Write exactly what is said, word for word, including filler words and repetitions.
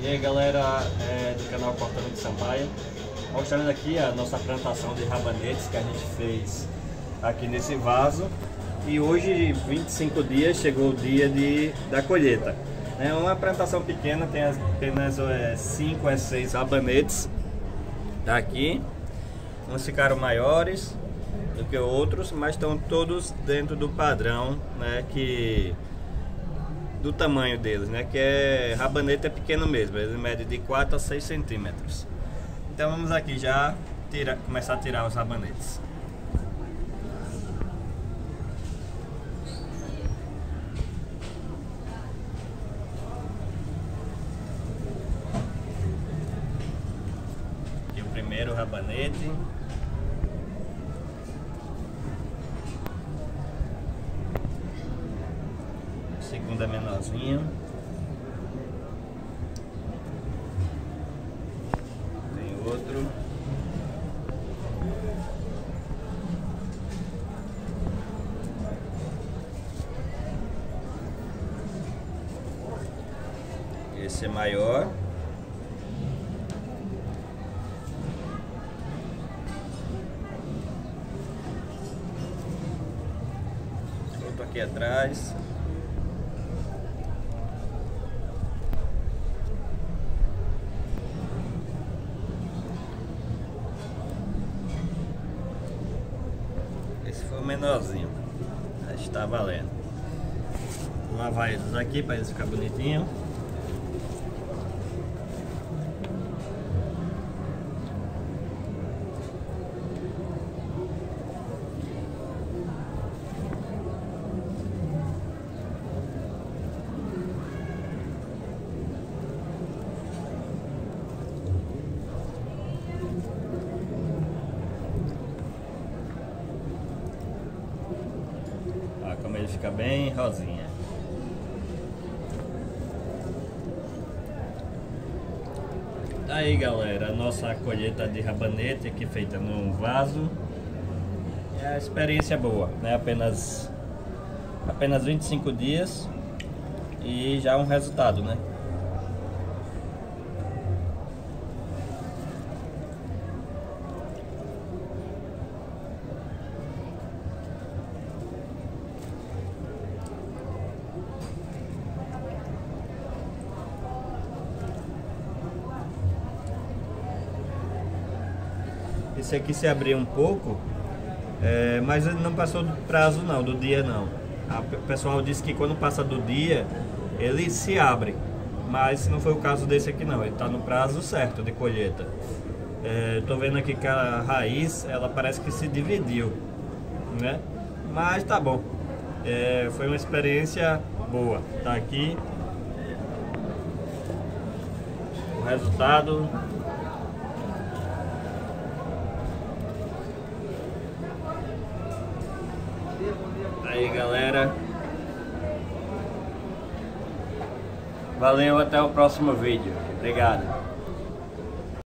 E aí galera, é, do canal Cortando de Sampaio, mostrando aqui a nossa plantação de rabanetes que a gente fez aqui nesse vaso. E hoje, vinte e cinco dias, chegou o dia de, da colheita. É uma plantação pequena, tem apenas cinco a seis rabanetes aqui. Uns ficaram maiores do que outros, mas estão todos dentro do padrão, né, que do tamanho deles, né, que é rabanete é pequeno mesmo, ele mede de quatro a seis centímetros. Então vamos aqui já tira, começar a tirar os rabanetes. Aqui o primeiro rabanete. Segunda é menorzinho. Tem outro. Esse é maior. Outro aqui atrás. Esse foi o menorzinho, está valendo. Vou lavar eles aqui para eles ficarem bonitinhos. Como ele fica bem rosinha. Aí galera, a nossa colheita de rabanete aqui feita num vaso. É a experiência boa, né? Apenas apenas vinte e cinco dias e já um resultado, né? Esse aqui se abriu um pouco, é, mas ele não passou do prazo não, do dia não. A, o pessoal disse que quando passa do dia, ele se abre. Mas não foi o caso desse aqui não, ele está no prazo certo de colheita. Estou é, vendo aqui que a raiz, ela parece que se dividiu, né? Mas tá bom, é, foi uma experiência boa. Tá aqui o resultado. Aí galera, valeu, até o próximo vídeo, obrigado.